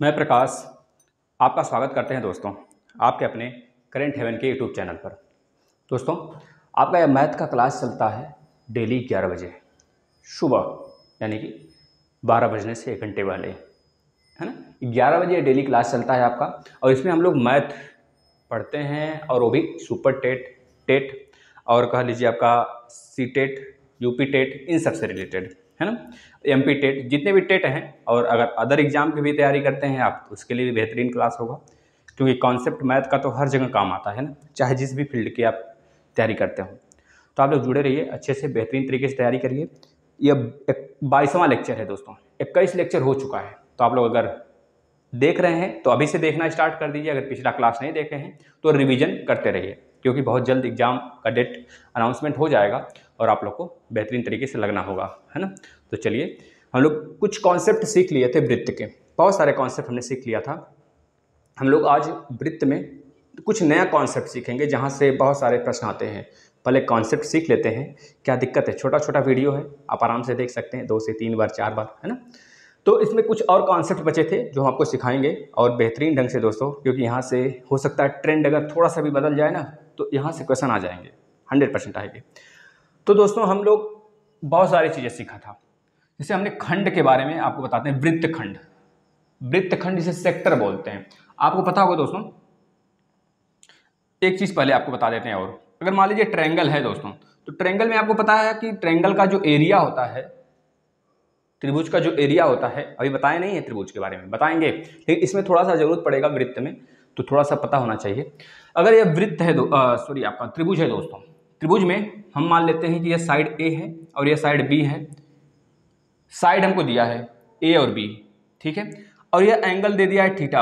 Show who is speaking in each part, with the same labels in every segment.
Speaker 1: मैं प्रकाश आपका स्वागत करते हैं दोस्तों आपके अपने करेंट हेवन के यूट्यूब चैनल पर। दोस्तों आपका यह मैथ का क्लास चलता है डेली 11 बजे सुबह, यानी कि 12 बजने से 1 घंटे वाले, है ना। 11 बजे डेली क्लास चलता है आपका, और इसमें हम लोग मैथ पढ़ते हैं, और वो भी सुपर टेट, टेट और कह लीजिए आपका सी टेट, यूपी टेट, इन सब से रिलेटेड, है ना। एमपी टेट, जितने भी टेट हैं, और अगर अदर एग्जाम की भी तैयारी करते हैं आप तो उसके लिए भी बेहतरीन क्लास होगा, क्योंकि कॉन्सेप्ट मैथ का तो हर जगह काम आता है ना, चाहे जिस भी फील्ड की आप तैयारी करते हो। तो आप लोग जुड़े रहिए, अच्छे से बेहतरीन तरीके से तैयारी करिए। यह 22वां लेक्चर है दोस्तों, 21 लेक्चर हो चुका है। तो आप लोग अगर देख रहे हैं तो अभी से देखना स्टार्ट कर दीजिए, अगर पिछला क्लास नहीं देखे हैं तो रिवीजन करते रहिए, क्योंकि बहुत जल्द एग्जाम का डेट अनाउंसमेंट हो जाएगा और आप लोग को बेहतरीन तरीके से लगना होगा, है ना। तो चलिए, हम लोग कुछ कॉन्सेप्ट सीख लिए थे वृत्त के, बहुत सारे कॉन्सेप्ट हमने सीख लिया था। हम लोग आज वृत्त में कुछ नया कॉन्सेप्ट सीखेंगे, जहाँ से बहुत सारे प्रश्न आते हैं। पहले कॉन्सेप्ट सीख लेते हैं, क्या दिक्कत है, छोटा छोटा वीडियो है, आप आराम से देख सकते हैं, 2 से 3 बार 4 बार, है ना। तो इसमें कुछ और कॉन्सेप्ट बचे थे जो हम आपको सिखाएंगे, और बेहतरीन ढंग से दोस्तों, क्योंकि यहाँ से हो सकता है ट्रेंड अगर थोड़ा सा भी बदल जाए ना तो यहाँ से क्वेश्चन आ जाएंगे, 100% आएंगे। तो दोस्तों हम लोग बहुत सारी चीज़ें सीखा था, जैसे हमने खंड के बारे में आपको बताते हैं, वृत्त खंड, वृत्त खंड जिसे सेक्टर बोलते हैं। आपको पता होगा दोस्तों, एक चीज़ पहले आपको बता देते हैं, और अगर मान लीजिए ट्रायंगल है दोस्तों, तो ट्रायंगल में आपको पता है कि ट्रायंगल का जो एरिया होता है, त्रिभुज का जो एरिया होता है, अभी बताया नहीं है त्रिभुज के बारे में, बताएंगे, लेकिन इसमें थोड़ा सा जरूरत पड़ेगा वृत्त में, तो थोड़ा सा पता होना चाहिए। अगर यह वृत्त है आपका त्रिभुज है दोस्तों, त्रिभुज में हम मान लेते हैं कि यह साइड ए है और यह साइड बी है। साइड हमको दिया है ए और बी, ठीक है, और यह एंगल दे दिया है थीटा।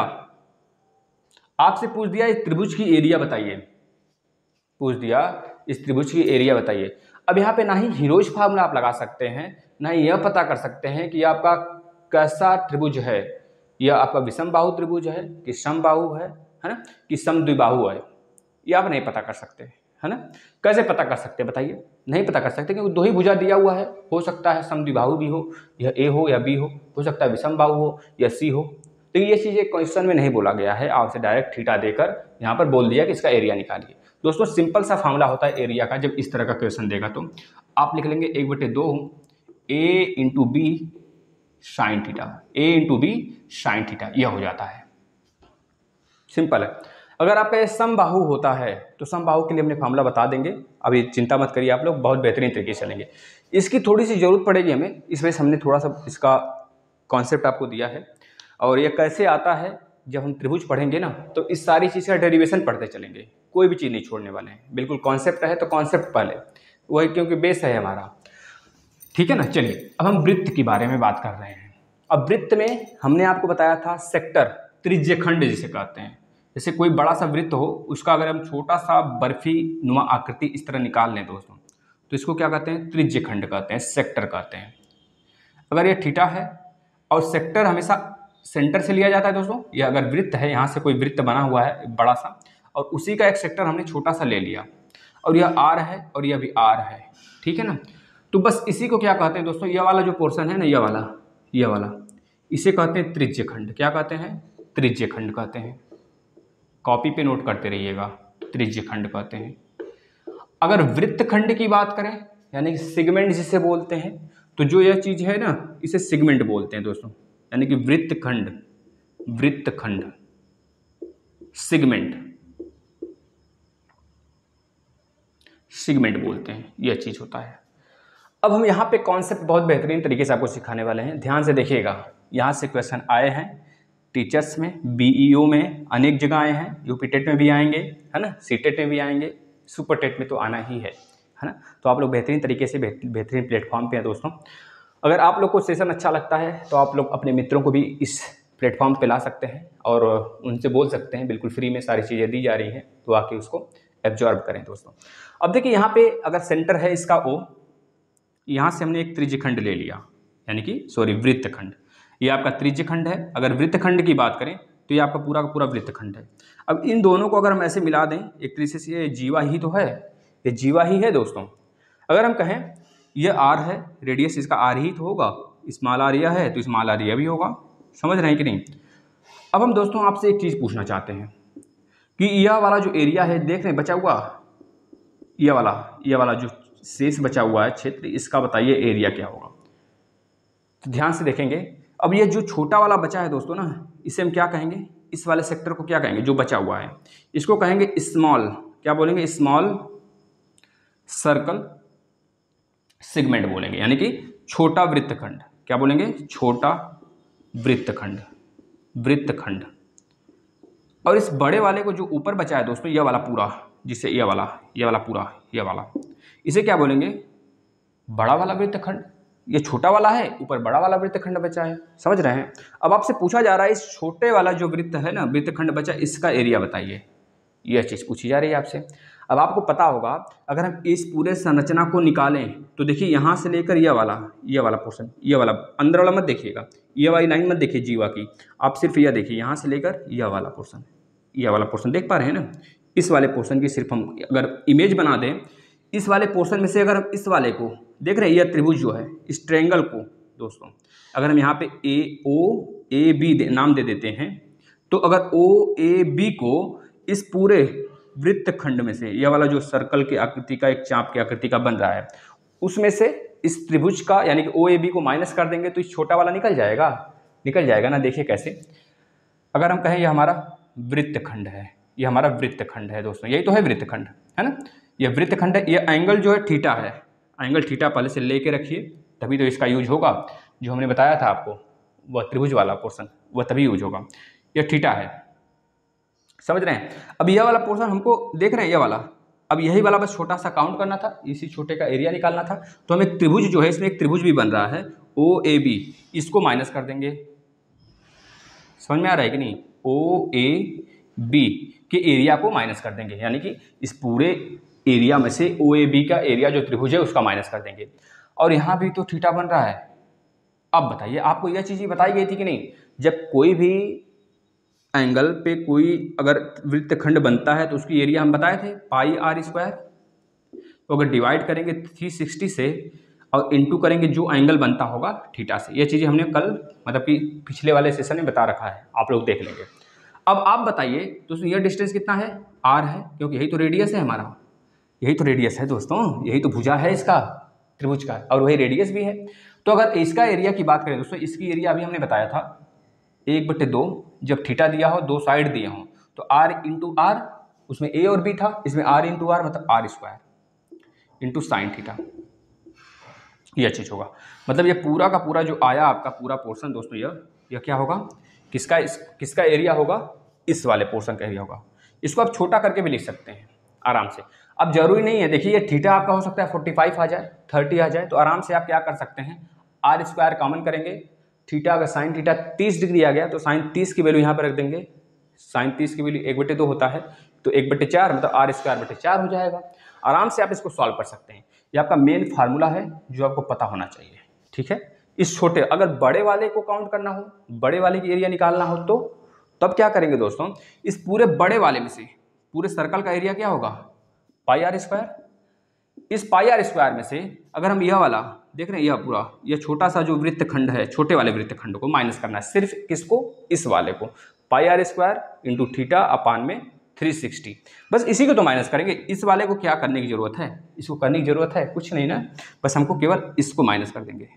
Speaker 1: आपसे पूछ दिया इस त्रिभुज की एरिया बताइए, पूछ दिया इस त्रिभुज की एरिया बताइए। अब यहाँ पे ना ही हीरोज फार्मूला आप लगा सकते हैं, ना ही यह पता कर सकते हैं कि आपका कैसा त्रिभुज है, यह आपका विषम बाहु त्रिभुज है कि समबाहु है ना, कि समद्विबाहु है, यह आप नहीं पता कर सकते, है ना। कैसे पता कर सकते हैं बताइए, नहीं पता कर सकते, क्योंकि 2 ही भुजा दिया हुआ है, हो सकता है समद्विबाहु भी हो, यह ए हो या बी हो सकता है विषम बाहु हो या सी हो। तो ये चीज़ें क्वेश्चन में नहीं बोला गया है, आपसे डायरेक्ट थीटा देकर यहाँ पर बोल दिया कि इसका एरिया निकालिए। दोस्तों सिंपल सा फार्मूला होता है एरिया का, जब इस तरह का क्वेश्चन देगा तो आप लिख लेंगे 1/2 A into B sine theta, A into B sine theta, यह हो जाता है, सिंपल है। अगर आपका ये समबाहु होता है तो समबाहु के लिए हमने फार्मूला बता देंगे, अभी चिंता मत करिए आप लोग, बहुत बेहतरीन तरीके से चलेंगे। इसकी थोड़ी सी जरूरत पड़ेगी हमें, इस वजह से हमने थोड़ा सा इसका कॉन्सेप्ट आपको दिया है। और ये कैसे आता है, जब हम त्रिभुज पढ़ेंगे ना तो इस सारी चीज़ का डेरिवेशन पढ़ते चलेंगे, कोई भी चीज़ नहीं छोड़ने वाले हैं, बिल्कुल कॉन्सेप्ट है तो कॉन्सेप्ट पहले वही, क्योंकि बेस है हमारा, ठीक है ना। चलिए अब हम वृत्त के बारे में बात कर रहे हैं। अब वृत्त में हमने आपको बताया था सेक्टर, त्रिज्यखंड जिसे कहते हैं। जैसे कोई बड़ा सा वृत्त हो, उसका अगर हम छोटा सा बर्फी नुमा आकृति इस तरह निकाल लें दोस्तों, तो इसको क्या कहते हैं, त्रिज्यखंड कहते हैं, सेक्टर कहते हैं। अगर ये थीटा है और सेक्टर हमेशा सेंटर से लिया जाता है दोस्तों, या अगर वृत्त है, यहाँ से कोई वृत्त बना हुआ है बड़ा सा, और उसी का एक सेक्टर हमने छोटा सा ले लिया, और यह आर है और यह भी आर है, ठीक है ना। तो बस इसी को क्या कहते हैं दोस्तों, यह वाला जो पोर्शन है ना, यह वाला इसे कहते हैं त्रिज्यखंड। क्या कहते हैं, त्रिज्यखंड कहते हैं। कॉपी पे नोट करते रहिएगा, त्रिज्यखंड कहते हैं। अगर वृत्तखंड की बात करें, यानी कि सिगमेंट जिसे बोलते हैं, तो जो यह चीज है ना, इसे सिगमेंट बोलते हैं दोस्तों, यानी कि वृत्तखंड, वृत्तखंड, सिगमेंट, सिगमेंट बोलते हैं, यह चीज होता है। अब हम यहाँ पे कॉन्सेप्ट बहुत बेहतरीन तरीके से आपको सिखाने वाले हैं, ध्यान से देखिएगा। यहाँ से क्वेश्चन आए हैं टीचर्स में, बीईओ में अनेक जगह आए हैं, यूपी टेट में भी आएंगे, है ना, सी टेट में भी आएंगे, सुपर टेट में तो आना ही है ना। तो आप लोग बेहतरीन तरीके से बेहतरीन प्लेटफॉर्म पे हैं दोस्तों। अगर आप लोग को सेशन अच्छा लगता है तो आप लोग अपने मित्रों को भी इस प्लेटफॉर्म पे ला सकते हैं, और उनसे बोल सकते हैं, बिल्कुल फ्री में सारी चीज़ें दी जा रही हैं, तो आके उसको एब्जॉर्ब करें दोस्तों। अब देखिए यहाँ पे अगर सेंटर है इसका O, यहाँ से हमने एक त्रिज्यखंड ले लिया, यानी कि वृत्तखंड, ये आपका त्रिज्यखंड है। अगर वृत्तखंड की बात करें तो ये आपका पूरा का पूरा वृत्तखंड है। अब इन दोनों को अगर हम ऐसे मिला दें एक तरीके से, ये जीवा ही तो है, ये जीवा ही है दोस्तों। अगर हम कहें ये आर है, रेडियस इसका आर ही तो होगा, स्मॉल आर यह है तो स्मॉल आर यह भी होगा, समझ रहे हैं कि नहीं। अब हम दोस्तों आपसे एक चीज़ पूछना चाहते हैं कि यह वाला जो एरिया है देख रहे हैं बचा हुआ, यह वाला जो शेष बचा हुआ है क्षेत्र, इसका बताइए एरिया क्या होगा। तो ध्यान से देखेंगे। अब ये जो छोटा वाला बचा है दोस्तों ना, इसे हम क्या कहेंगे, इस वाले सेक्टर को क्या कहेंगे जो बचा हुआ है, इसको कहेंगे स्मॉल, क्या बोलेंगे, स्मॉल सर्कल सेगमेंट बोलेंगे, यानी कि छोटा वृत्तखंड। क्या बोलेंगे, छोटा वृत्तखंड। और इस बड़े वाले को जो ऊपर बचा है दोस्तों, यह वाला पूरा, जिसे यह वाला, इसे क्या बोलेंगे, बड़ा वाला वृत्तखंड। ये छोटा वाला है, ऊपर बड़ा वाला वृत्तखंड बचा है, समझ रहे हैं। अब आपसे पूछा जा रहा है इस छोटे वाला जो वृत्त है ना, वृत्तखंड बचा, इसका एरिया बताइए, यह चीज़ पूछी जा रही है आपसे। अब आपको पता होगा अगर हम इस पूरे संरचना को निकालें तो देखिए यहाँ से लेकर यह वाला पोर्शन, यह वाला अंदर वाला मत देखिएगा, यह वाली लाइन मत देखिए जीवा की, आप सिर्फ यह देखिए यहाँ से लेकर यह वाला पोर्शन देख पा रहे हैं ना। इस वाले पोर्शन की सिर्फ हम अगर इमेज बना दें, इस वाले पोर्शन में से अगर हम इस वाले को देख रहे हैं, यह त्रिभुज जो है, इस ट्रायंगल को दोस्तों अगर हम यहाँ पे AOAB नाम दे देते हैं, तो अगर OAB को इस पूरे वृत्तखंड में से, यह वाला जो सर्कल की आकृति का, एक चाप की आकृति का बन रहा है, उसमें से इस त्रिभुज का यानी कि OAB को माइनस कर देंगे तो इस छोटा वाला निकल जाएगा ना। देखिए कैसे, अगर हम कहें यह हमारा वृत्तखंड है, दोस्तों यही तो है वृत्तखंड, है ना। यह वृत्तखंड है, यह एंगल जो है थीटा है, एंगल थीटा पहले से लेके रखिए, तभी तो इसका यूज होगा। जो हमने बताया था आपको वह त्रिभुज वाला पोर्शन, वह तभी यूज होगा। यह थीटा है, समझ रहे हैं। अब यह वाला पोर्शन हमको देख रहे हैं, यह वाला, अब यही वाला बस छोटा सा काउंट करना था, इसी छोटे का एरिया निकालना था। तो हम एक त्रिभुज जो है, इसमें एक त्रिभुज भी बन रहा है OAB, इसको माइनस कर देंगे। समझ में आ रहा है कि नहीं, OAB के एरिया को माइनस कर देंगे, यानी कि इस पूरे एरिया में से OAB का एरिया जो त्रिभुज है उसका माइनस कर देंगे। और यहाँ भी तो थीटा बन रहा है। अब बताइए, आपको यह चीज़ बताई गई थी कि नहीं, जब कोई भी एंगल पे कोई अगर वृत्तखंड बनता है तो उसकी एरिया हम बताए थे पाई आर स्क्वायर। तो अगर डिवाइड करेंगे 360 से और इनटू करेंगे जो एंगल बनता होगा थीटा से, ये चीज़ें हमने कल मतलब कि पिछले वाले सेशन में बता रखा है, आप लोग देख लेंगे। अब आप बताइए दोस्तों, यह डिस्टेंस कितना है, r है, क्योंकि यही तो रेडियस है हमारा, यही तो रेडियस है दोस्तों, यही तो भुजा है इसका त्रिभुज का, और वही रेडियस भी है। तो अगर इसका एरिया की बात करें दोस्तों, इसकी एरिया अभी हमने बताया था 1/2, जब थीटा दिया हो, दो साइड दिए हों, तो r इंटू आर, उसमें a और b था, इसमें r इंटू आर मतलब r square into sine theta, यह चीज़ होगा। मतलब ये पूरा का पूरा जो आया आपका पूरा पोर्शन दोस्तों, यह क्या होगा, किसका एरिया होगा, इस वाले पोर्शन का एरिया होगा। इसको आप छोटा करके भी लिख सकते हैं आराम से। अब जरूरी नहीं है, देखिए ये थीटा आपका हो सकता है 45 आ जाए, 30 आ जाए, तो आराम से आप क्या कर सकते हैं, r स्क्वायर कॉमन करेंगे। थीटा अगर साइन थीटा 30 डिग्री आ गया तो साइन 30 की वैल्यू यहाँ पर रख देंगे, साइन 30 की वैल्यू 1/2 होता है, तो 1/4 मतलब r स्क्वायर 4 हो जाएगा। आराम से आप इसको सॉल्व कर सकते हैं। ये आपका मेन फार्मूला है जो आपको पता होना चाहिए, ठीक है। इस छोटे, अगर बड़े वाले को काउंट करना हो, बड़े वाले की एरिया निकालना हो, तो तब क्या करेंगे दोस्तों, इस पूरे बड़े वाले में से पूरे सर्कल का एरिया क्या होगा, पाई आर स्क्वायर। इस पाई आर स्क्वायर में से अगर हम यह वाला देख रहे हैं, यह पूरा यह छोटा सा जो वृत्तखंड है, छोटे वाले वृत्तखंड को माइनस करना है, सिर्फ किसको, इस वाले को, pi R square into theta upon में 360, बस इसी को तो माइनस करेंगे। इस वाले को क्या करने की जरूरत है, इसको करने की जरूरत है कुछ नहीं ना, बस हमको केवल इसको माइनस कर देंगे,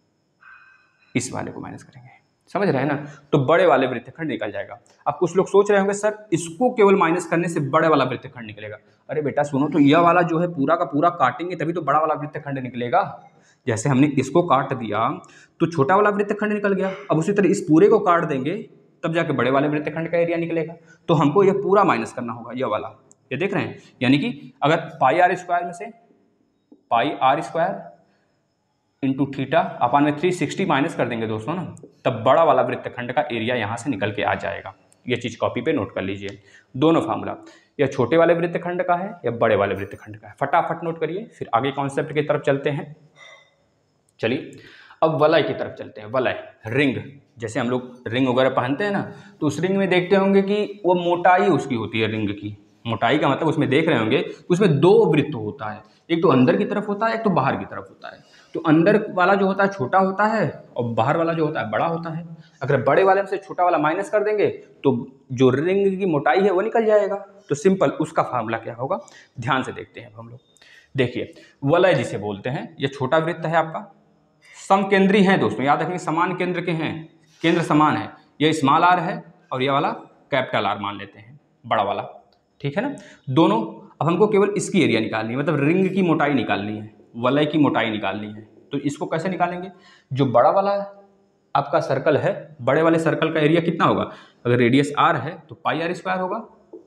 Speaker 1: इस वाले को माइनस करेंगे, समझ रहे हैं ना। तो बड़े वाले वृत्तखंड निकल जाएगा। अब कुछ लोग सोच रहे होंगे सर इसको केवल माइनस करने से बड़े वाला वृत्तखंड निकलेगा। अरे बेटा सुनो, तो यह वाला जो है पूरा का पूरा काटेंगे तभी तो बड़ा वाला वृत्तखंड निकलेगा। जैसे हमने इसको काट दिया तो छोटा वाला वृत्तखंड निकल गया, अब उसी तरह इस पूरे को काट देंगे तब जाके बड़े वाले वृत्तखंड का एरिया निकलेगा। तो हमको यह पूरा माइनस करना होगा, यह वाला, ये देख रहे हैं, यानी कि अगर पाई आर स्क्वायर में से pi R square into theta upon में 360 माइनस कर देंगे दोस्तों ना, तब बड़ा वाला वृत्तखंड का एरिया यहाँ से निकल के आ जाएगा। ये चीज़ कॉपी पे नोट कर लीजिए, दोनों फार्मूला, या छोटे वाले वृत्तखंड का है या बड़े वाले वृत्तखंड का है, फटाफट नोट करिए, फिर आगे कॉन्सेप्ट की तरफ चलते हैं। चलिए अब वलय की तरफ चलते हैं। वलय, रिंग, जैसे हम लोग रिंग वगैरह पहनते हैं ना, तो उस रिंग में देखते होंगे कि वो मोटाई उसकी होती है, रिंग की मोटाई का मतलब उसमें देख रहे होंगे उसमें दो वृत्त होता है, एक तो अंदर की तरफ होता है, एक तो बाहर की तरफ होता है। तो अंदर वाला जो होता है छोटा होता है और बाहर वाला जो होता है बड़ा होता है। अगर बड़े वाले में से छोटा वाला माइनस कर देंगे तो जो रिंग की मोटाई है वो निकल जाएगा। तो सिंपल उसका फार्मूला क्या होगा, ध्यान से देखते हैं अब हम लोग। देखिए वलय जिसे बोलते हैं, ये छोटा वृत्त है आपका, समकेंद्री है दोस्तों, याद रखेंगे समान केंद्र के हैं, केंद्र समान है। ये स्मॉल आर है और ये वाला कैपिटल आर मान लेते हैं, बड़ा वाला, ठीक है ना। दोनों, अब हमको केवल इसकी एरिया निकालनी है, मतलब रिंग की मोटाई निकालनी है, वलय की मोटाई निकालनी है। तो इसको कैसे निकालेंगे, जो बड़ा वाला आपका सर्कल है, बड़े वाले सर्कल का एरिया कितना होगा, अगर रेडियस आर है तो पाई आर स्क्वायर होगा,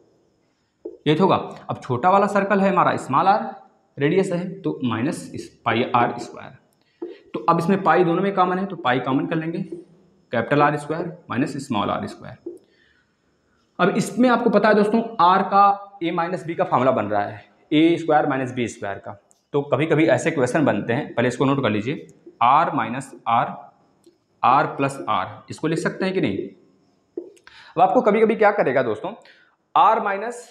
Speaker 1: ये तो होगा। अब छोटा वाला सर्कल है हमारा, स्मॉल आर रेडियस है, तो माइनस पाई आर स्क्वायर। तो अब इसमें पाई दोनों में कॉमन है तो पाई कॉमन कर लेंगे, capital R square minus small R square. अब इसमें आपको पता है दोस्तों आर का ए माइनस बी का फार्मूला बन रहा है, A square minus B square का। तो कभी कभी ऐसे क्वेश्चन बनते हैं, पहले इसको नोट कर लीजिए, R minus R, R plus R, इसको लिख सकते हैं कि नहीं। अब आपको कभी कभी क्या करेगा दोस्तों, आर माइनस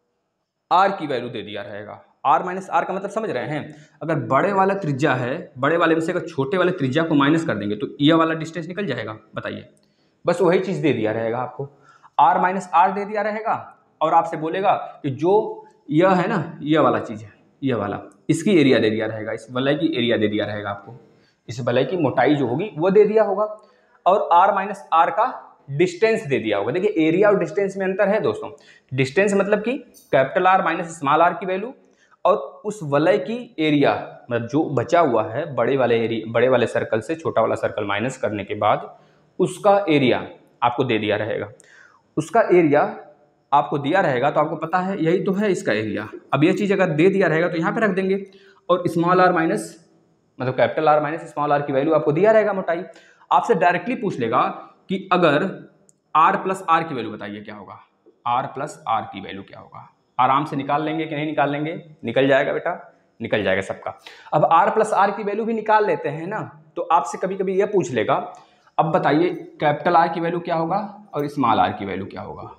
Speaker 1: आर की वैल्यू दे दिया रहेगा। आर माइनस आर का मतलब समझ रहे हैं, अगर बड़े वाला त्रिज्या है, बड़े वाले में से अगर छोटे वाले त्रिज्या को माइनस कर देंगे तो यह वाला डिस्टेंस निकल जाएगा, बताइए। बस वही चीज़ दे दिया रहेगा आपको, आर माइनस आर दे दिया रहेगा और आपसे बोलेगा कि जो यह है ना, यह वाला चीज़ है, यह वाला, इसकी एरिया दे दिया रहेगा, इस वलय की एरिया दे दिया रहेगा आपको, इस वलय की मोटाई जो होगी वो दे दिया होगा, और आर माइनस आर का डिस्टेंस दे दिया होगा। देखिए एरिया और डिस्टेंस में अंतर है दोस्तों, डिस्टेंस मतलब कि capital R minus small R की वैल्यू, और उस वलय की एरिया मतलब जो बचा हुआ है बड़े वाले सर्कल से छोटा वाला सर्कल माइनस करने के बाद उसका एरिया आपको दे दिया रहेगा, उसका एरिया आपको दिया रहेगा। तो आपको पता है यही तो है इसका एरिया। अब ये चीज़ अगर दे दिया रहेगा तो यहाँ पे रख देंगे, और स्मॉल आर माइनस मतलब capital R minus small R की वैल्यू आपको दिया रहेगा मोटाई। आपसे डायरेक्टली पूछ लेगा कि अगर आर प्लस आर की वैल्यू बताइए क्या होगा, आर प्लस आर की वैल्यू क्या होगा। आराम से निकाल लेंगे कि नहीं निकाल लेंगे, निकल जाएगा बेटा, निकल जाएगा सबका। अब आर प्लस आर की वैल्यू भी निकाल लेते हैं ना, तो आपसे कभी कभी यह पूछ लेगा, अब बताइए कैपिटल आर की वैल्यू क्या होगा और स्मॉल आर की वैल्यू क्या होगा।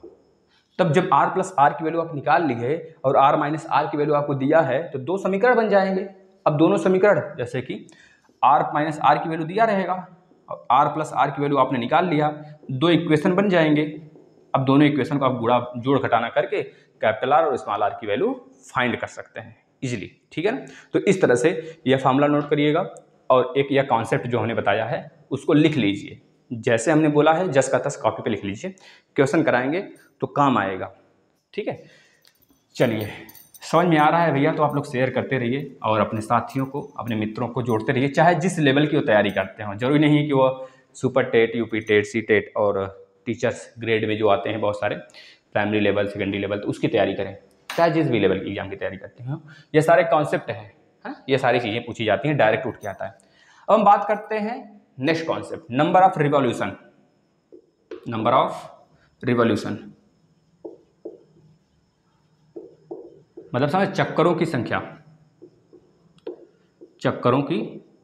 Speaker 1: तब जब आर प्लस आर की वैल्यू आप निकाल लिए और आर माइनस आर की वैल्यू आपको दिया है तो दो समीकरण बन जाएंगे। अब दोनों समीकरण जैसे कि आर माइनस आर की वैल्यू दिया रहेगा और आर प्लस आर की वैल्यू आपने निकाल लिया, दो इक्वेशन बन जाएंगे। अब दोनों इक्वेशन को आप गुणा जोड़ घटाना करके कैपिटल आर और स्मॉल आर की वैल्यू फाइंड कर सकते हैं इजीली, ठीक है ना। तो इस तरह से यह फार्मूला नोट करिएगा और एक यह कॉन्सेप्ट जो हमने बताया है उसको लिख लीजिए, जैसे हमने बोला है जस का तस कॉपी पे लिख लीजिए, क्वेश्चन कराएंगे तो काम आएगा, ठीक है। चलिए समझ में आ रहा है भैया, तो आप लोग शेयर करते रहिए और अपने साथियों को, अपने मित्रों को जोड़ते रहिए, चाहे जिस लेवल की वो तैयारी करते हो। जरूरी नहीं है कि वो super TET, UP TET, C TET और टीचर्स ग्रेड में जो आते हैं बहुत सारे, प्राइमरी लेवल, सेकेंडरी लेवल, तो उसकी तैयारी करें, चाहे जिस भी लेवल की एग्जाम की तैयारी करते हो। ये सारे कॉन्सेप्ट हैं, ये सारी चीज़ें पूछी जाती हैं, डायरेक्ट उठ के आता है। अब हम बात करते हैं next concept, number of revolution. Number of revolution मतलब समझ, चक्करों की संख्या, चक्करों की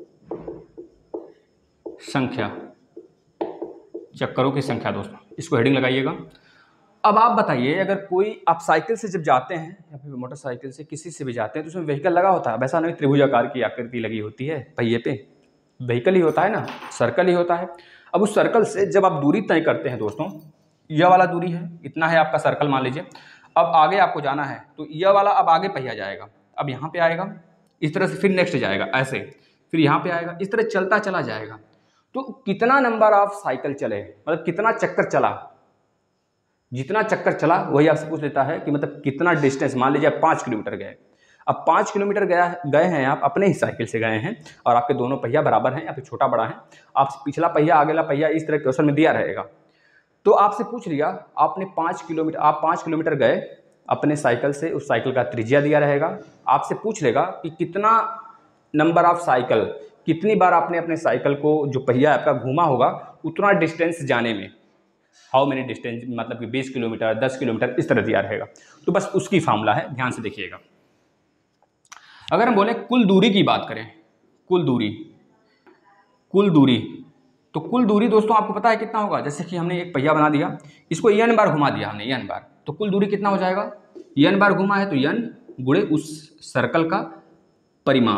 Speaker 1: संख्या, चक्करों की संख्या दोस्तों, इसको हेडिंग लगाइएगा। अब आप बताइए, अगर कोई आप साइकिल से जब जाते हैं या फिर मोटरसाइकिल से किसी से भी जाते हैं तो उसमें व्हीकल लगा होता है, वैसा नहीं त्रिभुजाकार की आकृति लगी होती है पहिए पे, व्हीकल ही होता है ना, सर्कल ही होता है। अब उस सर्कल से जब आप दूरी तय करते हैं दोस्तों, यह वाला दूरी है, इतना है आपका सर्कल मान लीजिए, अब आगे आपको जाना है तो यह वाला अब आगे पहिया जाएगा, अब यहाँ पे आएगा, इस तरह से फिर नेक्स्ट जाएगा ऐसे, फिर यहाँ पे आएगा, इस तरह चलता चला जाएगा। तो कितना नंबर ऑफ साइकिल चले, मतलब कितना चक्कर चला, जितना चक्कर चला वही आपसे पूछ लेता है कि मतलब कितना डिस्टेंस, मान लीजिए आप 5 किलोमीटर गए। अब 5 किलोमीटर गए हैं आप, अपने ही साइकिल से गए हैं और आपके दोनों पहिया बराबर हैं या फिर छोटा बड़ा है, आपसे पिछला पहिया अगला पहिया इस तरह क्वेश्चन में दिया रहेगा। तो आपसे पूछ लिया आपने 5 किलोमीटर, आप 5 किलोमीटर गए अपने साइकिल से, उस साइकिल का त्रिज्या दिया रहेगा। आपसे पूछ लेगा कि कितना नंबर ऑफ साइकिल, कितनी बार आपने अपने साइकिल को जो पहिया आपका घूमा होगा उतना डिस्टेंस जाने में, हाउ मेनी डिस्टेंस, मतलब कि 20 किलोमीटर, 10 किलोमीटर, इस तरह दिया रहेगा। तो बस उसकी फार्मूला है, ध्यान से देखिएगा। अगर हम बोले कुल दूरी की बात करें, कुल दूरी, कुल दूरी, तो कुल दूरी दोस्तों आपको पता है कितना होगा। जैसे कि हमने एक पहिया बना दिया, इसको n बार घुमा दिया हमने, n बार, तो कुल दूरी कितना हो जाएगा, n बार घुमा है तो n गुणे उस सर्कल का परिमाप,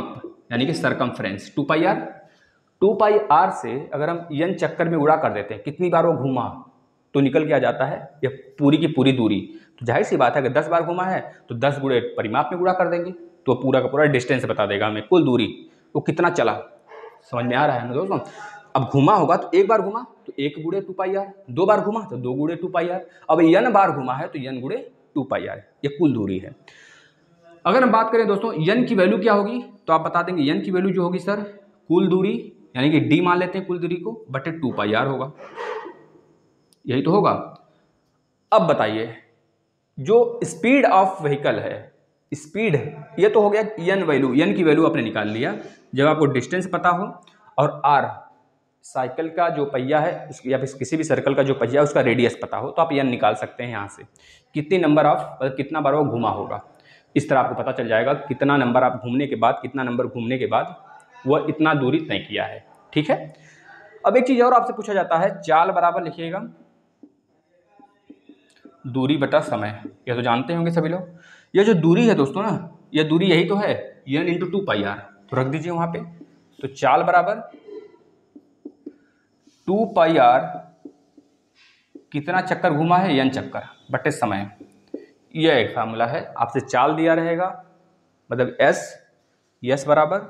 Speaker 1: यानी कि सरकमफ्रेंस 2πr। 2πr से अगर हम n चक्कर में गुणा कर देते हैं, कितनी बार वो घूमा, तो निकल के आ जाता है ये पूरी की पूरी दूरी। तो जाहिर सी बात है अगर 10 बार घूमा है तो 10 गुणे परिमाप में गुणा कर देंगे तो पूरा का पूरा डिस्टेंस बता देगा हमें, कुल दूरी वो कितना चला। समझ में आ रहा है ना दोस्तों। अब घुमा होगा तो एक बार घुमा तो 1 गुणे 2πr, 2 बार घुमा तो 2 गुणे 2πr, अब n बार घुमा है तो n गुणे 2πr, ये कुल दूरी है। अगर हम बात करें दोस्तों n की वैल्यू क्या होगी, तो आप बता देंगे n की वैल्यू जो होगी सर कुल दूरी, यानी कि d मान लेते हैं कुल दूरी को, बटे 2πr होगा, यही तो होगा। अब बताइए जो स्पीड ऑफ व्हीकल है, स्पीड ये तो हो गया n वैल्यू, n की वैल्यू आपने निकाल लिया। जब आपको डिस्टेंस पता हो और r साइकिल का जो पहिया है या फिर किसी भी सर्कल का जो पहिया है उसका रेडियस पता हो तो आप n निकाल सकते हैं यहाँ से, कितनी नंबर ऑफ कितना बार वो घुमा होगा। इस तरह आपको पता चल जाएगा कितना नंबर आप घूमने के बाद, कितना नंबर घूमने के बाद वह इतना दूरी तय किया है। ठीक है। अब एक चीज़ और आपसे पूछा जाता है, चाल बराबर लिखिएगा दूरी बटा समय, ये तो जानते होंगे सभी लोग। ये जो दूरी है दोस्तों ना, ये दूरी यही तो है n इंटू 2πr, तो रख दीजिए वहाँ पे। तो चाल बराबर 2πr कितना चक्कर घुमा है, n चक्कर बटे समय, यह एक फार्मूला है। आपसे चाल दिया रहेगा मतलब s बराबर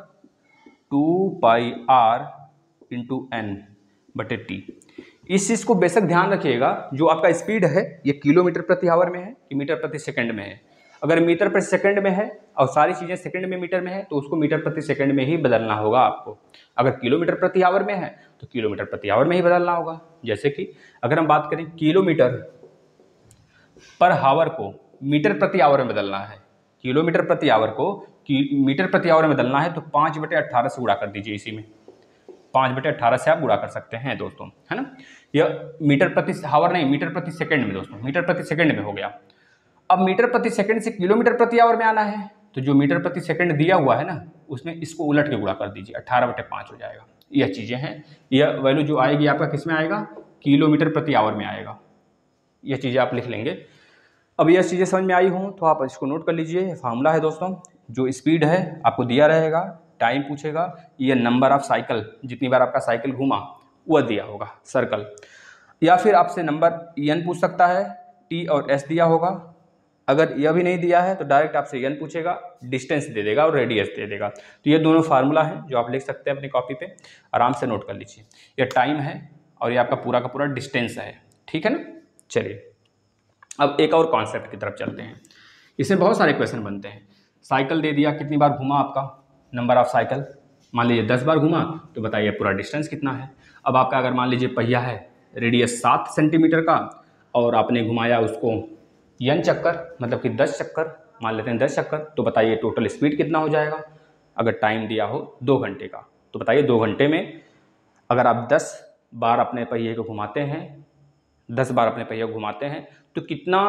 Speaker 1: 2πr इंटू n बटे t। इस चीज़ को बेशक ध्यान रखिएगा, जो आपका स्पीड है ये किलोमीटर प्रति आवर में है कि मीटर प्रति सेकंड में है। अगर मीटर प्रति सेकंड में है और सारी चीज़ें सेकंड में मीटर में है तो उसको मीटर प्रति सेकंड में ही बदलना होगा आपको। अगर किलोमीटर प्रति आवर में है तो किलोमीटर प्रति आवर में ही बदलना होगा। जैसे कि अगर हम बात करें किलोमीटर पर हावर को मीटर प्रति आवर में बदलना है, किलोमीटर प्रति आवर को मीटर प्रति आवर में बदलना है तो 5/18 से गुणा कर दीजिए। इसी में 5/18 से आप गुणा कर सकते हैं दोस्तों, है ना। यह मीटर प्रति हावर नहीं, मीटर प्रति सेकंड में दोस्तों, मीटर प्रति सेकंड में हो गया। अब मीटर प्रति सेकंड से किलोमीटर प्रति आवर में आना है तो जो मीटर प्रति सेकंड दिया हुआ है ना उसमें इसको उलट के गुणा कर दीजिए, 18/5 हो जाएगा। यह चीज़ें हैं, यह वैल्यू जो आएगी आपका किस में आएगा, किलोमीटर प्रति आवर में आएगा। यह चीज़ें आप लिख लेंगे। अब यह चीज़ें समझ में आई हों तो आप इसको नोट कर लीजिए। फार्मूला है दोस्तों, जो स्पीड है आपको दिया रहेगा, टाइम पूछेगा, ये नंबर ऑफ साइकिल, जितनी बार आपका साइकिल घूमा वह दिया होगा सर्कल, या फिर आपसे नंबर n पूछ सकता है, t और s दिया होगा। अगर यह भी नहीं दिया है तो डायरेक्ट आपसे n पूछेगा, डिस्टेंस दे देगा और रेडियस दे देगा। तो ये दोनों फार्मूला हैं जो आप लिख सकते हैं अपनी कॉपी पे, आराम से नोट कर लीजिए। यह टाइम है और ये आपका पूरा का पूरा डिस्टेंस है। ठीक है ना। चलिए अब एक और कॉन्सेप्ट की तरफ चलते हैं। इसमें बहुत सारे क्वेश्चन बनते हैं। साइकिल दे दिया, कितनी बार घुमा आपका, नंबर ऑफ साइकिल, मान लीजिए 10 बार घुमा तो बताइए पूरा डिस्टेंस कितना है। अब आपका अगर मान लीजिए पहिया है रेडियस 7 सेंटीमीटर का और आपने घुमाया उसको n चक्कर, मतलब कि 10 चक्कर, मान लेते हैं 10 चक्कर, तो बताइए टोटल स्पीड कितना हो जाएगा। अगर टाइम दिया हो 2 घंटे का तो बताइए 2 घंटे में अगर आप 10 बार अपने पहिए को घुमाते हैं, 10 बार अपने पहिए को घुमाते हैं तो कितना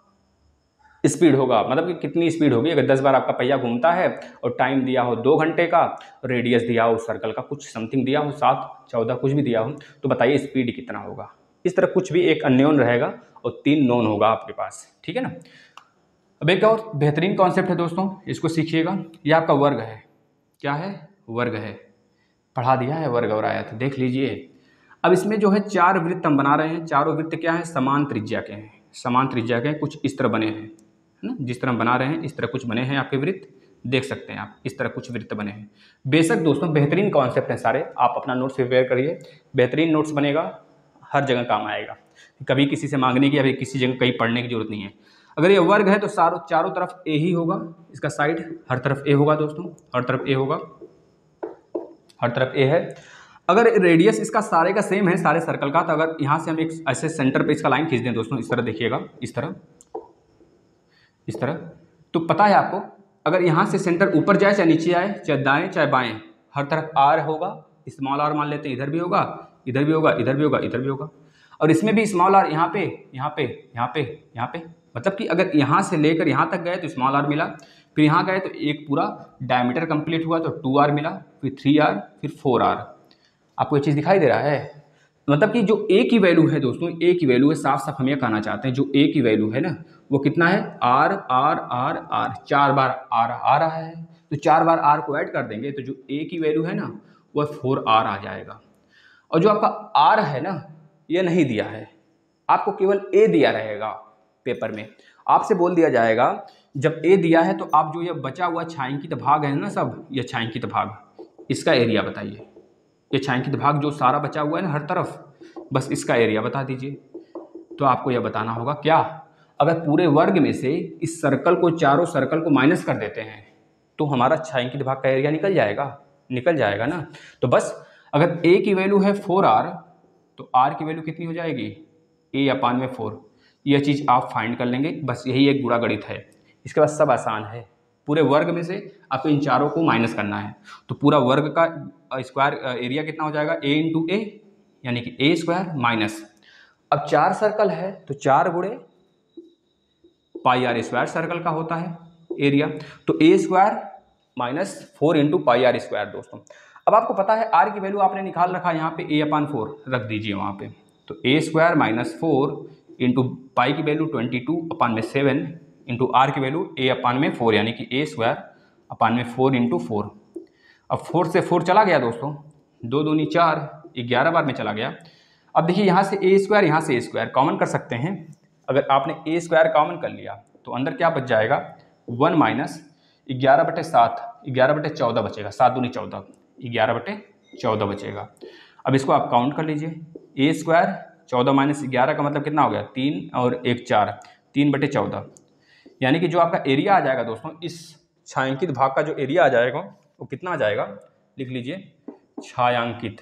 Speaker 1: स्पीड होगा, मतलब कि कितनी स्पीड होगी। अगर 10 बार आपका पहिया घूमता है और टाइम दिया हो 2 घंटे का, रेडियस दिया हो सर्कल का कुछ समथिंग दिया हो, 7, 14 कुछ भी दिया हो, तो बताइए स्पीड कितना होगा। इस तरह कुछ भी एक अननोन रहेगा और 3 नोन होगा आपके पास। ठीक है ना। अब एक और बेहतरीन कॉन्सेप्ट है दोस्तों, इसको सीखिएगा। यह आपका वर्ग है, क्या है, वर्ग है, पढ़ा दिया है वर्ग और आया था, देख लीजिए। अब इसमें जो है 4 वृत्त हम बना रहे हैं। चारों वृत्त क्या है, समान त्रिज्या के हैं, समान त्रिज्या के कुछ इस तरह बने हैं, है ना। जिस तरह बना रहे हैं इस तरह कुछ बने हैं आपके वृत्त, देख सकते हैं आप, इस तरह कुछ वृत्त बने हैं। बेशक दोस्तों बेहतरीन कॉन्सेप्ट हैं सारे, आप अपना नोट्स प्रिपेयर करिए, बेहतरीन नोट्स बनेगा, हर जगह काम आएगा। कभी किसी से मांगने की, अभी किसी जगह कहीं पढ़ने की जरूरत नहीं है। अगर ये वर्ग है तो चारों तरफ ए ही होगा, इसका साइड हर तरफ ए होगा दोस्तों, हर तरफ ए होगा, हर तरफ ए है। अगर रेडियस इसका सारे का सेम है, सारे सर्कल का, तो अगर यहाँ से हम एक ऐसे सेंटर पे इसका लाइन खींच दें दोस्तों, इस तरह देखिएगा, इस तरह, इस तरह, तो पता है आपको अगर यहाँ से सेंटर ऊपर जाए चाहे नीचे आए, चाहे दाएं चाहे बाएं, हर तरफ आर होगा, स्मॉल आर मान लेते हैं, इधर भी होगा, इधर भी होगा, इधर भी होगा, इधर भी होगा, और इसमें भी स्मॉल आर, यहाँ पे, यहाँ पे, यहाँ पे, यहाँ पे, मतलब कि अगर यहाँ से लेकर यहाँ तक गए तो स्मॉल आर मिला, फिर यहाँ गए तो एक पूरा डायमीटर कंप्लीट हुआ तो 2r मिला, फिर 3r, फिर 4r। आपको ये चीज़ दिखाई दे रहा है। मतलब कि जो ए की वैल्यू है दोस्तों, ए की वैल्यू है, साफ साफ हम ये कहना चाहते हैं जो ए की वैल्यू है ना वो कितना है, आर आर आर आर, 4 बार आर आ रहा है, तो 4 बार आर को ऐड कर देंगे तो जो ए की वैल्यू है ना वह 4r आ जाएगा। और जो आपका आर है ना ये नहीं दिया है, आपको केवल ए दिया रहेगा पेपर में, आपसे बोल दिया जाएगा जब ए दिया है तो आप जो ये बचा हुआ छायांकित भाग है ना सब, ये छायांकित भाग, इसका एरिया बताइए। ये छायांकित भाग जो सारा बचा हुआ है ना हर तरफ, बस इसका एरिया बता दीजिए। तो आपको यह बताना होगा क्या, अगर पूरे वर्ग में से इस सर्कल को, चारों सर्कल को माइनस कर देते हैं तो हमारा छायांकित भाग का एरिया निकल जाएगा ना। तो बस अगर ए की वैल्यू है 4r तो r की वैल्यू कितनी हो जाएगी, a/4। यह चीज़ आप फाइंड कर लेंगे, बस यही एक गुणा गणित है। इसके बाद सब आसान है, पूरे वर्ग में से आपको इन चारों को माइनस करना है तो पूरा वर्ग का स्क्वायर एरिया कितना हो जाएगा, a इंटू ए यानी कि ए स्क्वायर माइनस, अब 4 सर्कल है तो 4 गुणे पाई आर स्क्वायर सर्कल का होता है एरिया, तो A square minus 4 into pi R square दोस्तों। अब आपको पता है आर की वैल्यू आपने निकाल रखा है यहाँ पे, a/4 रख दीजिए वहाँ पे, तो A square minus 4 into pi की वैल्यू 22/7 इंटू आर की वैल्यू a/4 यानी कि ए स्क्वायर 4 इंटू 4। अब 4 से 4 चला गया दोस्तों, 2 दूनी 4, 11 बार में चला गया। अब देखिए यहाँ से ए स्क्वायर, यहाँ से ए स्क्वायर कॉमन कर सकते हैं। अगर आपने ए स्क्वायर कॉमन कर लिया तो अंदर क्या बच जाएगा, 1 माइनस 11/7, 11/14 बचेगा, 7 दूनी 14, 11/14 बचेगा। अब इसको आप काउंट कर लीजिए, ए स्क्वायर 14 माइनस 11 का मतलब कितना हो गया, 3 और 1 4, 3/14, यानी कि जो आपका एरिया आ जाएगा दोस्तों, इस छायांकित भाग का जो एरिया आ जाएगा वो कितना आ जाएगा, लिख लीजिए, छायांकित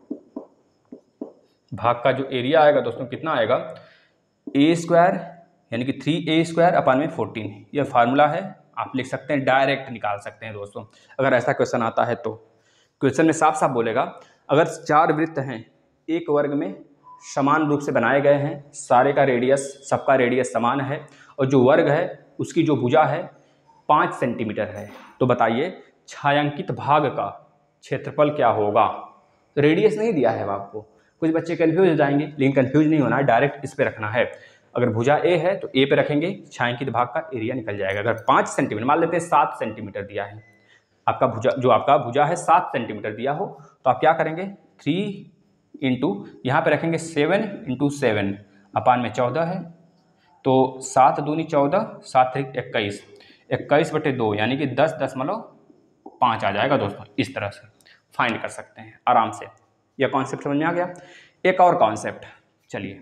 Speaker 1: भाग का जो एरिया आएगा दोस्तों कितना आएगा, ए स्क्वायर यानी कि 3a² 14। यह फार्मूला है, आप लिख सकते हैं, डायरेक्ट निकाल सकते हैं दोस्तों अगर ऐसा क्वेश्चन आता है तो। क्वेश्चन में साफ साफ बोलेगा अगर 4 वृत्त हैं एक वर्ग में, समान रूप से बनाए गए हैं, सारे का रेडियस, सबका रेडियस समान है और जो वर्ग है उसकी जो भुजा है 5 सेंटीमीटर है, तो बताइए छायांकित भाग का क्षेत्रफल क्या होगा। रेडियस नहीं दिया है आपको, कुछ बच्चे कंफ्यूज हो जाएंगे, लेकिन कंफ्यूज नहीं होना है, डायरेक्ट इस पे रखना है। अगर भुजा ए है तो ए पे रखेंगे, छायांकित भाग का एरिया निकल जाएगा। अगर 5 सेंटीमीटर, मान लेते हैं 7 सेंटीमीटर दिया है आपका भुजा, जो आपका भुजा है 7 सेंटीमीटर दिया हो तो आप क्या करेंगे, 3 इंटू यहाँ पे रखेंगे 7 इंटू 7/14 है, तो 7 दूनी 14, 7 21, 21/2 यानी कि 10.5 आ जाएगा दोस्तों। इस तरह से फाइंड कर सकते हैं आराम से। यह कॉन्सेप्ट समझ में आ गया। एक और कॉन्सेप्ट, चलिए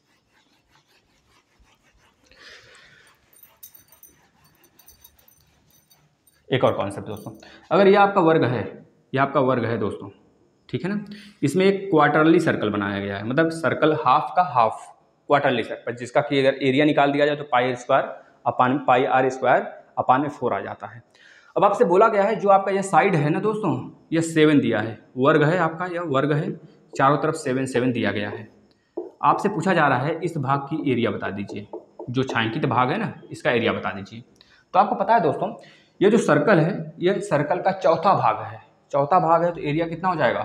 Speaker 1: एक और कॉन्सेप्ट दोस्तों, अगर ये आपका वर्ग है, ये आपका वर्ग है दोस्तों, ठीक है ना, इसमें एक क्वार्टरली सर्कल बनाया गया है, मतलब सर्कल हाफ का हाफ क्वार्टरली सर्कल, जिसका कि अगर एरिया निकाल दिया जाए तो πr² आ जाता है। अब आपसे बोला गया है जो आपका ये साइड है ना दोस्तों, ये 7 दिया है, वर्ग है आपका, यह वर्ग है, चारों तरफ 7 7 दिया गया है। आपसे पूछा जा रहा है इस भाग की एरिया बता दीजिए, जो छायांकित भाग है ना इसका एरिया बता दीजिए। तो आपको पता है दोस्तों ये जो सर्कल है, ये सर्कल का चौथा भाग है, चौथा भाग है तो एरिया कितना हो जाएगा,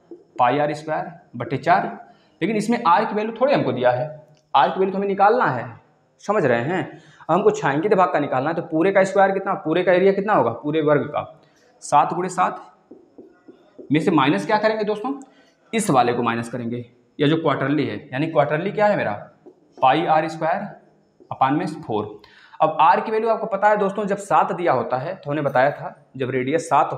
Speaker 1: πr²/4। लेकिन इसमें आर की वैल्यू थोड़ी हमको दिया है, आर की वैल्यू तो हमें निकालना है, समझ रहे हैं, हमको छायांकित भाग का निकालना है, तो पूरे का स्क्वायर कितना, पूरे का एरिया कितना होगा, पूरे वर्ग का 7 × 7 में से माइनस क्या करेंगे दोस्तों, इस वाले को माइनस करेंगे, या जो क्वार्टरली है, यानी क्वार्टरली क्या है मेरा, πr²/4। अब r की वैल्यू आपको पता है दोस्तों, जब 7 दिया होता है तो हमने बताया था जब रेडियस 7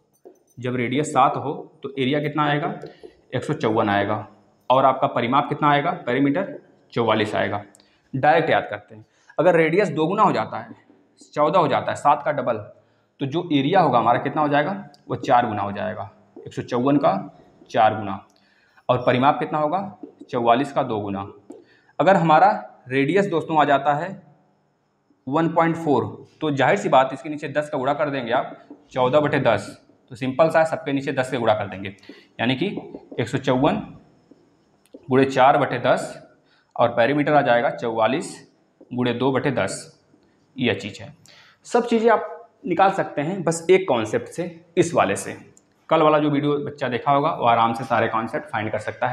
Speaker 1: हो तो एरिया कितना आएगा, 154 आएगा, और आपका परिमाप कितना आएगा, पेरीमीटर 44 आएगा। डायरेक्ट याद करते हैं, अगर रेडियस 2 गुना हो जाता है, 14 हो जाता है, 7 का डबल, तो जो एरिया होगा हमारा कितना हो जाएगा, वो 4 गुना हो जाएगा, 154 का 4 गुना, और परिमाप कितना होगा, 44 का 2 गुना। अगर हमारा रेडियस दोस्तों आ जाता है 1.4, तो जाहिर सी बात इसके नीचे 10 का गुणा कर देंगे आप, 14/10, तो सिंपल सा है, सबके नीचे 10 से गुणा कर देंगे, यानी कि 154 × 4/10, और पेरीमीटर आ जाएगा 44 × 2/10। यह चीज़ है, सब चीज़ें आप निकाल सकते हैं बस एक कॉन्सेप्ट से, इस वाले से। कल वाला जो वीडियो बच्चा देखा होगा वो आराम से सारे कॉन्सेप्ट फाइंड कर सकता है।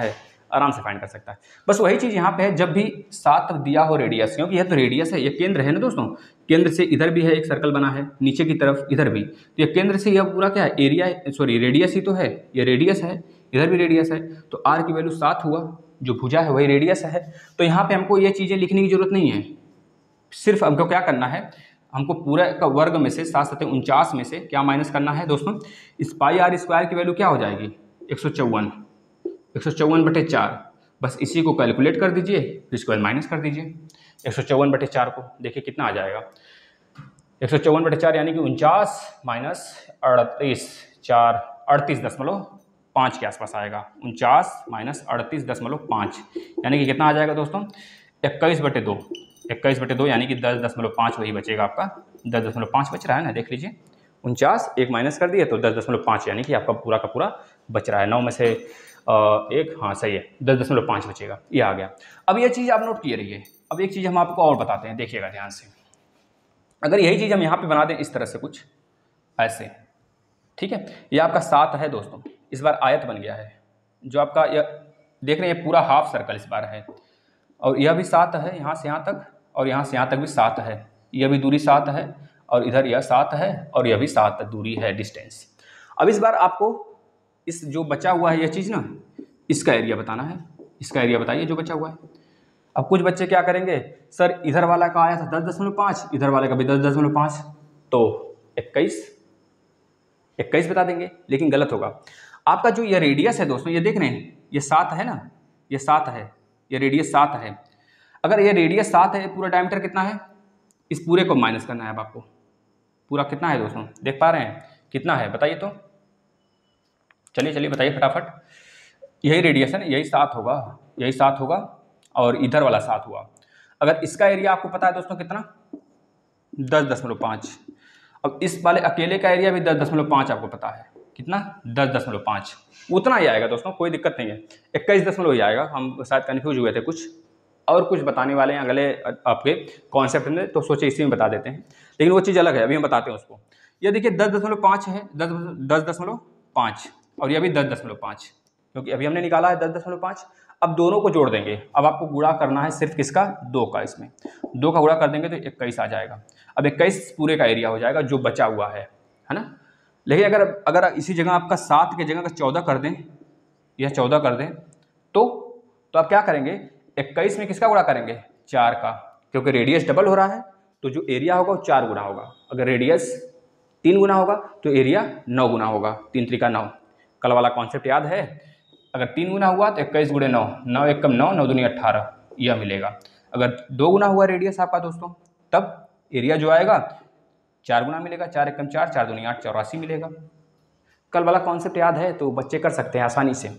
Speaker 1: आराम से फाइंड कर सकता है। बस वही चीज़ यहाँ पे है, जब भी 7 दिया हो रेडियस, क्योंकि यह तो रेडियस है, ये केंद्र है ना दोस्तों, केंद्र से इधर भी है एक सर्कल बना है, नीचे की तरफ इधर भी, तो ये केंद्र से यह पूरा क्या है, एरिया, सॉरी रेडियस ही तो है, ये रेडियस है, इधर भी रेडियस है, तो आर की वैल्यू 7 हुआ, जो भुजा है वही रेडियस है। तो यहाँ पे हमको ये चीज़ें लिखने की जरूरत नहीं है, सिर्फ हमको क्या करना है, हमको पूरा का वर्ग में से 7 7 49 में से क्या माइनस करना है दोस्तों, इस पाई आर स्क्वायर की वैल्यू क्या हो जाएगी, 154, 154/4, बस इसी को कैलकुलेट कर दीजिए, इसको माइनस कर दीजिए 154/4 को, देखिए कितना आ जाएगा, 154/4 यानी कि 49 माइनस 38, 4 38.5 के आसपास आएगा, 49 माइनस 38.5 यानी कि कितना आ जाएगा दोस्तों, 21/2, 21/2 यानी कि 10.5 वही बचेगा आपका, 10.5 बच रहा है ना, देख लीजिए 49 एक माइनस कर दिए तो 10.5 यानी कि आपका पूरा का पूरा बच रहा है, 9 में से एक, हाँ सही है, 10.5 बचेगा, ये आ गया। अब ये चीज़ आप नोट किए रहिए। अब एक चीज़ हम आपको और बताते हैं, देखिएगा ध्यान से, अगर यही चीज़ हम यहाँ पे बना दें इस तरह से कुछ ऐसे, ठीक है, ये आपका 7 है दोस्तों, इस बार आयत बन गया है, जो आपका यह देख रहे हैं पूरा हाफ सर्कल इस बार है, और यह भी 7 है यहाँ से यहाँ तक, और यहाँ से यहाँ तक भी 7 है, यह भी दूरी 7 है, और इधर यह 7 है, और यह भी 7 दूरी है, डिस्टेंस। अब इस बार आपको इस जो बचा हुआ है यह चीज़ ना, इसका एरिया बताना है, इसका एरिया बताइए जो बचा हुआ है। अब कुछ बच्चे क्या करेंगे, सर इधर वाला का आया था 10.5, इधर वाले का भी 10.5, तो 21 बता देंगे, लेकिन गलत होगा। आपका जो ये रेडियस है दोस्तों, ये देख रहे हैं, ये 7 है ना, ये 7 है, ये रेडियस 7 है। अगर ये रेडियस 7 है, पूरा डायमीटर कितना है, इस पूरे को माइनस करना है अब आपको, पूरा कितना है दोस्तों, देख पा रहे हैं कितना है, बताइए तो, चलिए चलिए बताइए फटाफट। यही रेडियस है ना, यही 7 होगा, यही 7 होगा, और इधर वाला 7 हुआ। अगर इसका एरिया आपको पता है दोस्तों कितना, 10.5। अब इस वाले अकेले का एरिया भी 10.5 आपको पता है, कितना, 10.5, उतना ही आएगा दोस्तों, कोई दिक्कत नहीं है, 21 ही आएगा। हम शायद कन्फ्यूज हुए थे, कुछ और कुछ बताने वाले हैं अगले आपके कॉन्सेप्ट में, तो सोचे इसी में बता देते हैं, लेकिन वो चीज़ अलग है, अभी हम बताते हैं उसको। ये देखिए 10.5 है, 10.5, और ये भी 10.5, क्योंकि अभी हमने निकाला है 10.5। अब दोनों को जोड़ देंगे, अब आपको गुणा करना है सिर्फ किसका, 2 का, इसमें 2 का गुणा कर देंगे तो 21 आ जाएगा। अब 21 पूरे का एरिया हो जाएगा जो बचा हुआ है ना। लेकिन अगर इसी जगह आपका 7 की जगह 14 कर दें, यह 14 कर दें, तो आप क्या करेंगे, 21 में किसका गुणा करेंगे, 4 का, क्योंकि रेडियस डबल हो रहा है, तो जो एरिया होगा वो 4 गुना होगा। अगर रेडियस 3 गुना होगा तो एरिया 9 गुना होगा, 3 3 9, कल वाला कॉन्सेप्ट याद है। अगर 3 गुना हुआ तो 21 गुणे 9, 9 1 कम 9, 9 दूनी 18, यह मिलेगा। अगर 2 गुना हुआ रेडियस आपका दोस्तों, तब एरिया जो आएगा 4 गुना मिलेगा, 4 1 कम 4, 4 दूनी 8, 84 मिलेगा। कल वाला कॉन्सेप्ट याद है तो बच्चे कर सकते हैं आसानी से।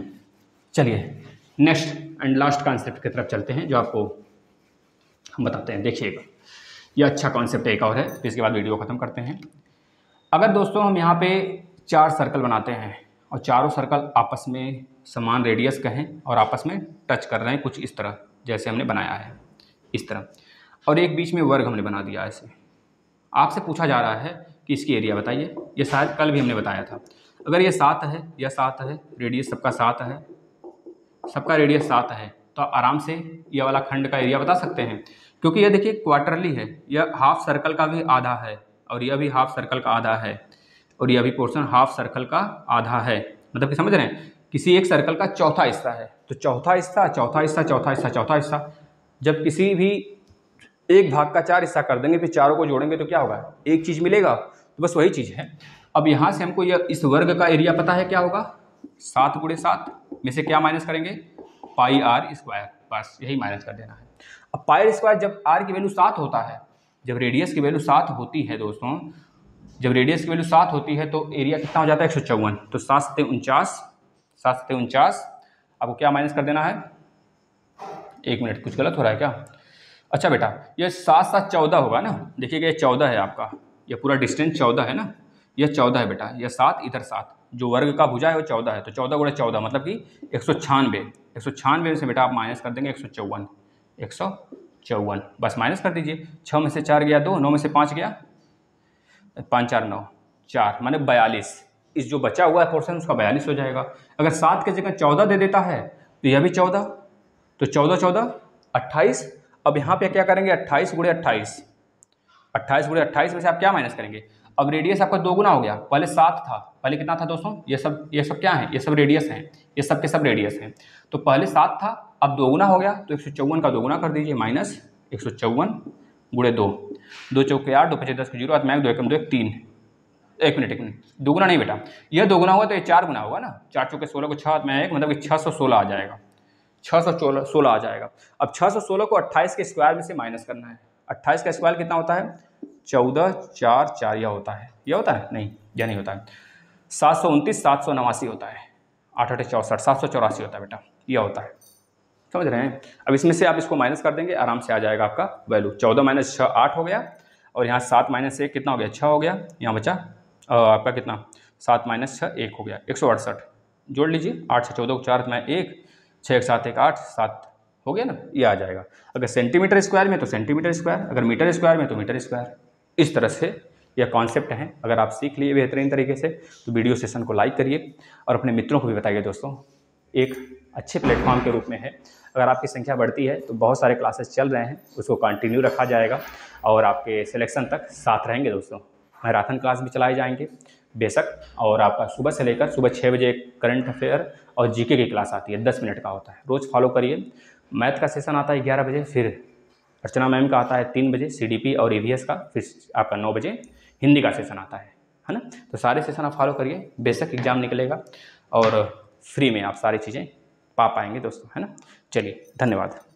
Speaker 1: चलिए नेक्स्ट एंड लास्ट कॉन्सेप्ट की तरफ चलते हैं, जो आपको हम बताते हैं, देखिएगा यह अच्छा कॉन्सेप्ट एक और है, फिर इसके बाद वीडियो ख़त्म करते हैं। अगर दोस्तों हम यहाँ पे 4 सर्कल बनाते हैं, और चारों सर्कल आपस में समान रेडियस का हैं और आपस में टच कर रहे हैं कुछ इस तरह, जैसे हमने बनाया है इस तरह, और एक बीच में वर्ग हमने बना दिया ऐसे। आपसे पूछा जा रहा है कि इसकी एरिया बताइए, ये शायद कल भी हमने बताया था। अगर ये 7 है, यह 7 है, रेडियस सबका 7 है, सबका रेडियस 7 है, तो आप आराम से यह वाला खंड का एरिया बता सकते हैं, क्योंकि यह देखिए क्वार्टरली है, यह हाफ सर्कल का भी आधा है, और यह भी हाफ सर्कल का आधा है, और यह भी पोर्शन हाफ सर्कल का आधा है। मतलब कि समझ रहे हैं, किसी एक सर्कल का चौथा हिस्सा है, तो चौथा हिस्सा, चौथा हिस्सा, चौथा हिस्सा, चौथा हिस्सा, जब किसी भी एक भाग का 4 हिस्सा कर देंगे, फिर चारों को जोड़ेंगे तो क्या होगा, एक चीज़ मिलेगा। तो बस वही चीज़ है। अब यहाँ से हमको यह इस वर्ग का एरिया पता है क्या होगा, 7 गुणे 7 में से क्या माइनस करेंगे, पाई आर स्क्वायर, बस यही माइनस कर देना है। अब पाई स्क्वायर जब आर की वैल्यू 7 होता है, जब रेडियस की वैल्यू 7 होती है दोस्तों, जब रेडियस की वैल्यू 7 होती है तो एरिया कितना हो जाता है, 154, तो 7 7 49, 7 7 49, आपको क्या माइनस कर देना है, 1 मिनट कुछ गलत हो रहा है क्या, अच्छा बेटा ये 7 7 14 होगा ना, देखिएगा ये 14 है आपका, ये पूरा डिस्टेंस 14 है ना, यह 14 है बेटा, यह 7 इधर 7, जो वर्ग का भुजा है वो 14 है, तो 14 गुणे 14 मतलब कि 196, 196 से बेटा आप माइनस कर देंगे 154, 154, बस माइनस कर दीजिए, 6 में से 4 गया 2, 9 में से 5 गया 5 4 9, 4 माने 42, इस जो बचा हुआ है पोर्शन उसका 42 हो जाएगा। अगर 7 की जगह 14 दे देता है तो यह भी 14, तो 14 14 28। अब यहाँ पे क्या करेंगे, 28 गुणे 28, 28 गुणे 28 में से आप क्या माइनस करेंगे, अब रेडियस आपका 2 गुना हो गया, पहले 7 था, पहले कितना था दोस्तों, ये सब क्या है, ये सब रेडियस हैं, ये सब के सब रेडियस हैं। तो पहले 7 था, अब 2 गुना हो गया, तो 154 का 2 गुना कर दीजिए, माइनस 154 गुणे 2, 2 चौके 8, 2 पचे 10 0, हाथ में 1 2 एकम 2 1 3, एक मिनट, 2 गुना नहीं बेटा, यह 2 गुना होगा तो ये 4 गुना होगा ना, 4 चौके 16 को 6 हाथ में 1, मतलब कि 616 आ जाएगा, 616 आ जाएगा। अब 616 को 28 के स्क्वायर में से माइनस करना है, 28 का स्क्वायर कितना होता है, 14 4 4, यह होता है, यह होता है नहीं, यह नहीं होता है, 729 789 होता है, 8 8 64 784 होता है बेटा, यह होता है, समझ रहे हैं। अब इसमें से आप इसको माइनस कर देंगे, आराम से आ जाएगा आपका वैल्यू, 14 माइनस 6 8 हो गया, और यहाँ 7 माइनस 1 कितना हो गया, 6 हो गया, यहाँ बचा आपका कितना, 7 माइनस 6 1 हो गया, 168, जोड़ लीजिए, 8 से 14 को 4 में 1, 6 1 7 1 8 7 हो गया ना, ये आ जाएगा। अगर सेंटीमीटर स्क्वायर में तो सेंटीमीटर स्क्वायर, अगर मीटर स्क्वायर में तो मीटर स्क्वायर। इस तरह से यह कॉन्सेप्ट है, अगर आप सीख लिए बेहतरीन तरीके से तो वीडियो सेशन को लाइक करिए और अपने मित्रों को भी बताइए दोस्तों, एक अच्छे प्लेटफॉर्म के रूप में है। अगर आपकी संख्या बढ़ती है तो बहुत सारे क्लासेस चल रहे हैं, उसको कंटिन्यू रखा जाएगा और आपके सिलेक्शन तक साथ रहेंगे दोस्तों। मैराथन क्लास भी चलाए जाएंगे बेशक, और आपका सुबह से लेकर सुबह 6 बजे करंट अफेयर और जीके की क्लास आती है, 10 मिनट का होता है, रोज़ फॉलो करिए। मैथ का सेशन आता है 11 बजे, फिर अर्चना मैम का आता है 3 बजे सीडीपी और ईवीएस का, फिर आपका 9 बजे हिंदी का सेशन आता है ना। तो सारे सेशन आप फॉलो करिए, बेशक एग्जाम निकलेगा और फ्री में आप सारी चीज़ें पा पाएंगे दोस्तों, है ना। चलिए धन्यवाद।